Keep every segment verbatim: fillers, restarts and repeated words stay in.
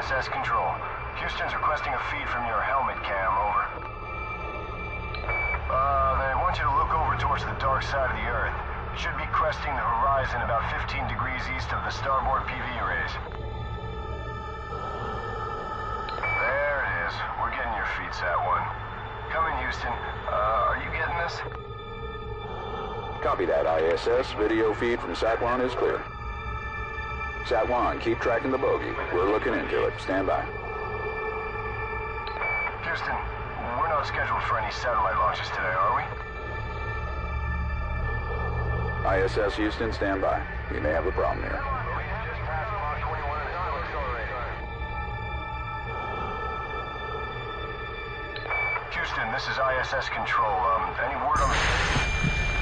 S S Control. Houston's requesting a feed from your helmet cam, over. Uh, they want you to look over towards the dark side of the Earth. It should be cresting the horizon about fifteen degrees east of the starboard P V rays. There it is. We're getting your feed, Sat one. Come in, Houston. Uh, are you getting this? Copy that, I S S. Video feed from Sat one is clear. Sat one, keep tracking the bogey. We're looking into it. Stand by. Houston, we're not scheduled for any satellite launches today, are we? I S S Houston, stand by. We may have a problem here. Houston, this is I S S Control. Um, any word on the...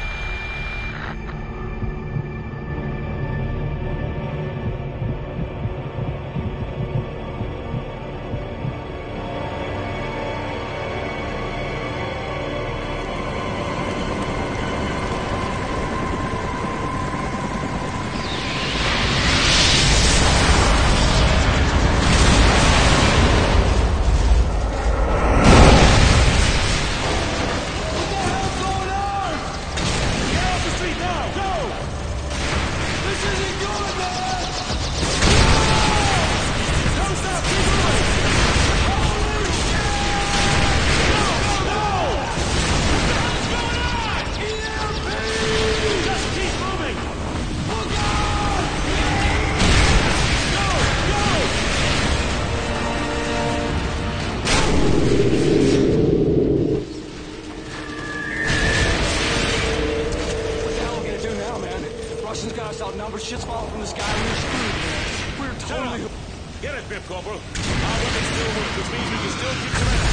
Russians got us outnumbered. Shit's falling from the sky. We're screwed. We're totally... Get it, Biff Corporal. Our weapons still work, which means we can still keep them out.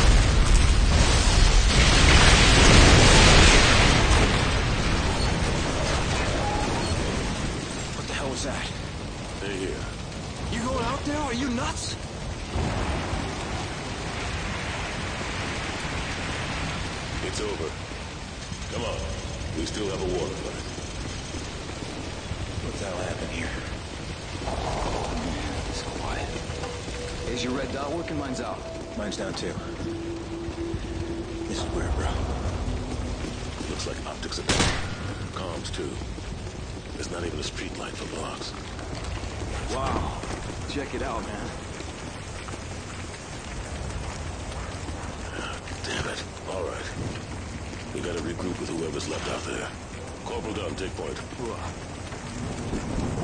What the hell was that? They're here. You going out there? Are you nuts? It's over. Come on. We still have a war to fight. What the hell happened here? Man, it's so quiet. Is your red dot working? Mine's out. Mine's down too. This is where, bro? Looks like optics are down. Comms too. There's not even a street light for blocks. Wow. Check it out, man. Damn it. All right. We gotta regroup with whoever's left out there. Corporal Dunn, take point. Ugh.